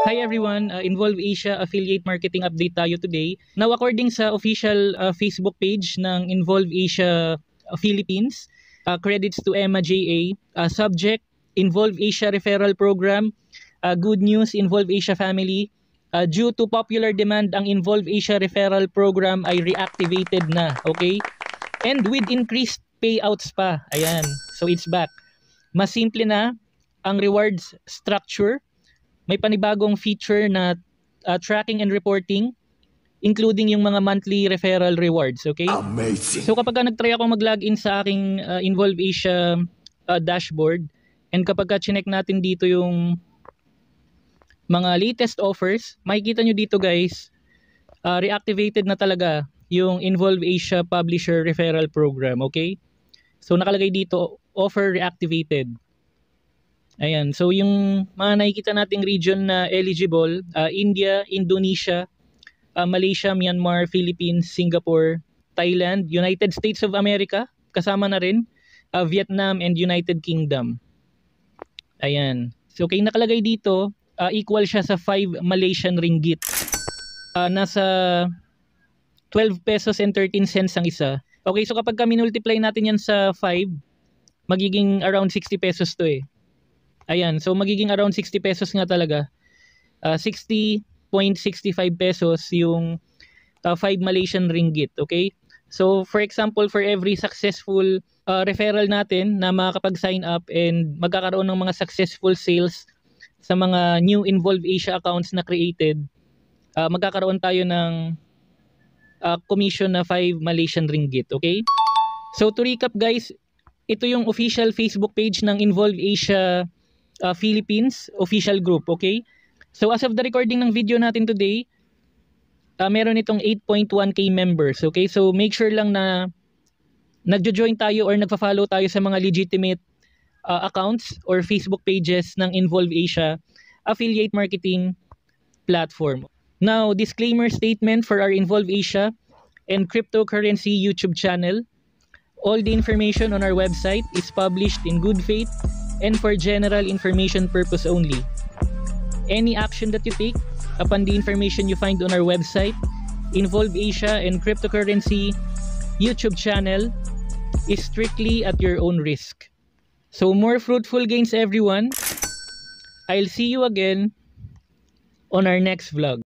Hi everyone, Involve Asia affiliate marketing update tayo today. Now according sa official Facebook page ng Involve Asia Philippines, credits to Emma JA, subject Involve Asia referral program, good news Involve Asia family. Due to popular demand, ang Involve Asia referral program ay reactivated na, okay? And with increased payouts pa. Ayan, so it's back. Mas simple na ang rewards structure. May panibagong feature na tracking and reporting, including yung mga monthly referral rewards, okay? Amazing. So kapag nag-try ako mag-login sa aking Involve Asia dashboard, and kapag chinek natin dito yung mga latest offers, makikita nyo dito guys, reactivated na talaga yung Involve Asia Publisher Referral Program, okay? So nakalagay dito, offer reactivated. Ayan, so yung mga nakikita nating region na eligible, India, Indonesia, Malaysia, Myanmar, Philippines, Singapore, Thailand, United States of America, kasama na rin, Vietnam and United Kingdom. Ayan, so kaya nakalagay dito, equal siya sa 5 Malaysian ringgit. Nasa 12 pesos and 13 cents ang isa. Okay, so kapag minultiply natin yan sa 5, magiging around 60 pesos to eh. Ayan, so magiging around 60 pesos nga talaga. 60.65 pesos yung 5 Malaysian ringgit, okay? So for example, for every successful referral natin na makakapag-sign up and magkakaroon ng mga successful sales sa mga new Involve Asia accounts na created, magkakaroon tayo ng commission na 5 Malaysian ringgit, okay? So to recap guys, ito yung official Facebook page ng Involve Asia Philippines official group, okay? So as of the recording ng video natin today, meron itong 8.1k members, okay? So make sure lang na nagjo-join tayo or nagfa-follow tayo sa mga legitimate accounts or Facebook pages ng Involve Asia affiliate marketing platform. Now, disclaimer statement for our Involve Asia and cryptocurrency YouTube channel. All the information on our website is published in good faith and for general information purpose only. Any action that you take upon the information you find on our website, Involve Asia and cryptocurrency YouTube channel is strictly at your own risk. So more fruitful gains everyone. I'll see you again on our next vlog.